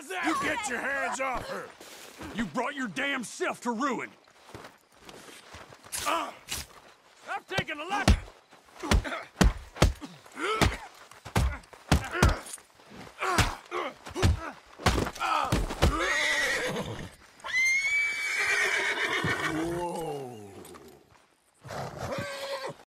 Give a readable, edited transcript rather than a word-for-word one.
You get your hands off her! You brought your damn self to ruin! I'm taking a left!